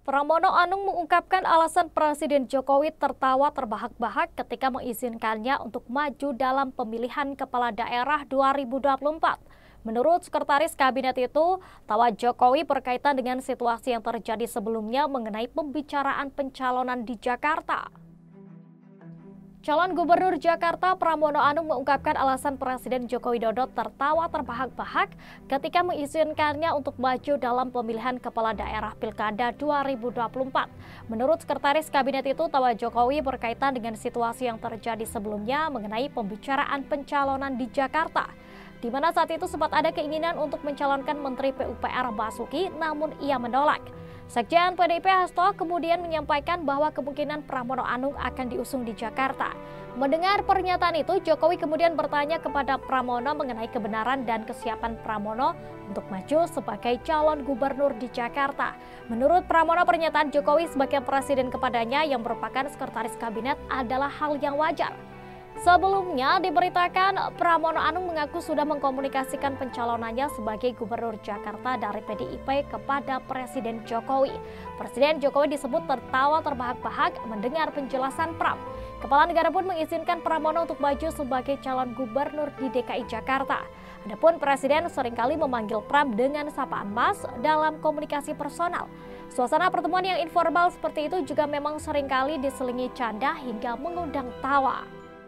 Pramono Anung mengungkapkan alasan Presiden Jokowi tertawa terbahak-bahak ketika mengizinkannya untuk maju dalam pemilihan kepala daerah 2024. Menurut Sekretaris Kabinet itu, tawa Jokowi berkaitan dengan situasi yang terjadi sebelumnya mengenai pembicaraan pencalonan di Jakarta. Calon Gubernur Jakarta Pramono Anung mengungkapkan alasan Presiden Joko Widodo tertawa terbahak-bahak ketika mengizinkannya untuk maju dalam pemilihan kepala daerah Pilkada 2024. Menurut Sekretaris Kabinet itu, tawa Jokowi berkaitan dengan situasi yang terjadi sebelumnya mengenai pembicaraan pencalonan di Jakarta, di mana saat itu sempat ada keinginan untuk mencalonkan Menteri PUPR Basuki, namun ia menolak. Sekjen PDIP Hasto kemudian menyampaikan bahwa kemungkinan Pramono Anung akan diusung di Jakarta. Mendengar pernyataan itu, Jokowi kemudian bertanya kepada Pramono mengenai kebenaran dan kesiapan Pramono untuk maju sebagai calon gubernur di Jakarta. Menurut Pramono, pernyataan Jokowi sebagai presiden kepadanya yang merupakan sekretaris kabinet adalah hal yang wajar. Sebelumnya diberitakan Pramono Anung mengaku sudah mengkomunikasikan pencalonannya sebagai gubernur Jakarta dari PDIP kepada Presiden Jokowi. Presiden Jokowi disebut tertawa terbahak-bahak mendengar penjelasan Pram. Kepala negara pun mengizinkan Pramono untuk maju sebagai calon gubernur di DKI Jakarta. Adapun Presiden seringkali memanggil Pram dengan sapaan Mas dalam komunikasi personal. Suasana pertemuan yang informal seperti itu juga memang seringkali diselingi canda hingga mengundang tawa.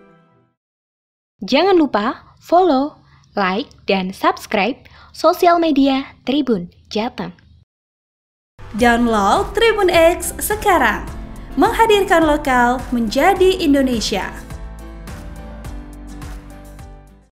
Jangan lupa follow, like, dan subscribe sosial media Tribun Jateng. Download Tribun X sekarang, menghadirkan lokal menjadi Indonesia.